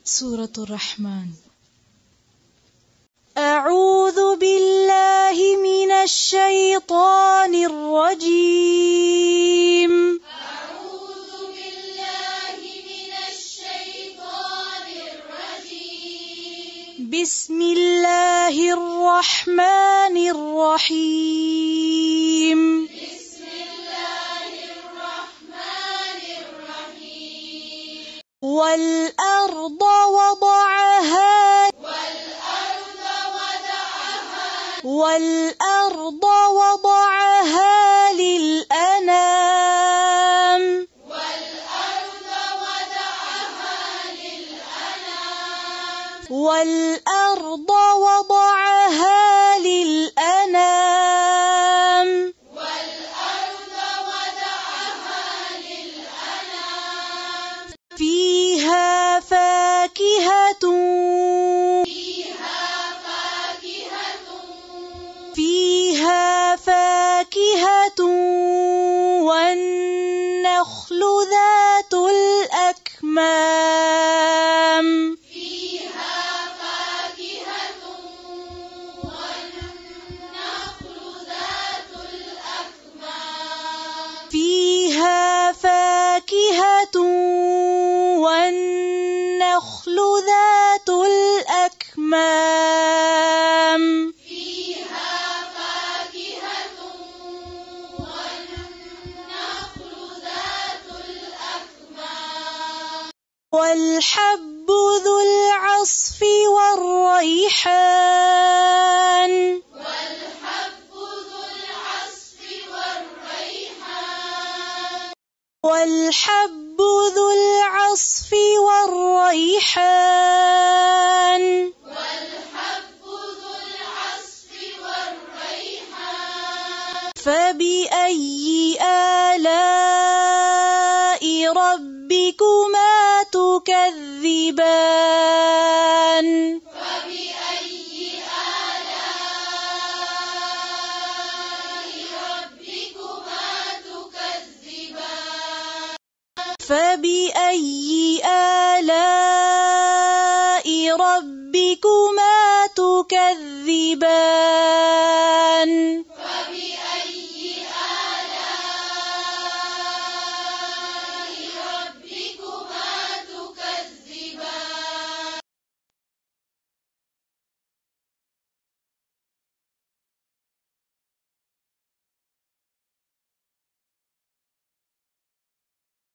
سورة الرحمن. أعوذ بالله من الشيطان الرجيم. أعوذ بالله من الشيطان الرجيم. بسم الله الرحمن الرحيم. بسم الله الرحمن الرحيم. والأرض وضعها والأرض وضعها للأنام. والأرض وضعها للأنام. والأرض وضعها للأنام. والأرض وضعها للأنام. فيها فاكهة والنخل ذات الأكمام. فيها فاكهة والنخل ذات الأكمام. فيها فاكهة والنخل ذات الأكمام. والحب ذو العصف والريحان. والحب ذو العصف والريحان. والحب ذو العصف والريحان. والحب ذو العصف والريحان. فبأي آلاء ربكما تكذبان. فبأي آلاء ربكما تكذبان. فبأي آلاء ربكما تكذبان.